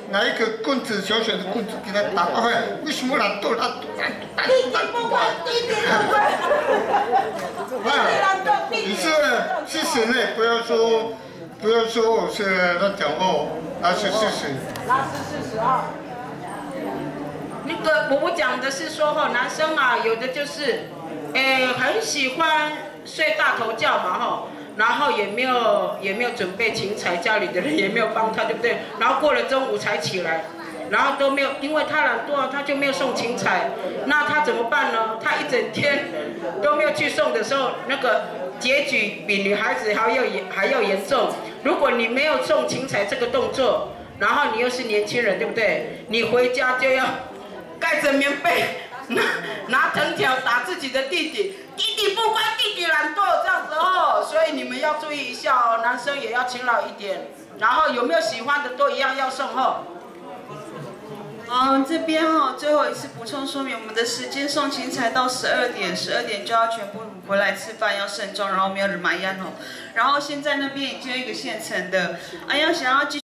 拿一个棍子，小小的棍子给他打过来。为什么懒惰？ 弟弟不管，弟弟不管。 你是事实呢，不要说我是乱讲话，那是事实。 那是事实啊。那个我讲的是说男生啊，有的就是，很喜欢睡大头觉嘛哈。然后也没有准备芹菜，家里的人也没有帮他，对不对？然后过了中午才起来，然后都没有，因为他懒惰，他就没有送芹菜。那他怎么办呢？他一整天都没有去送的时候，那个结局比女孩子还要严重。如果你没有送芹菜这个动作，然后你又是年轻人，对不对？你回家就要盖着棉被，拿藤条打自己的弟弟。弟弟不乖，弟弟懒惰，这样子哦，所以你们要注意一下哦，男生也要勤劳一点。然后有没有喜欢的都一样要送哦。 这边最后一次补充说明，我们的时间送芹菜到12点，12点就要全部回来吃饭，要慎重，然后没有人买烟哦。然后现在那边已经有一个现成的，要想要继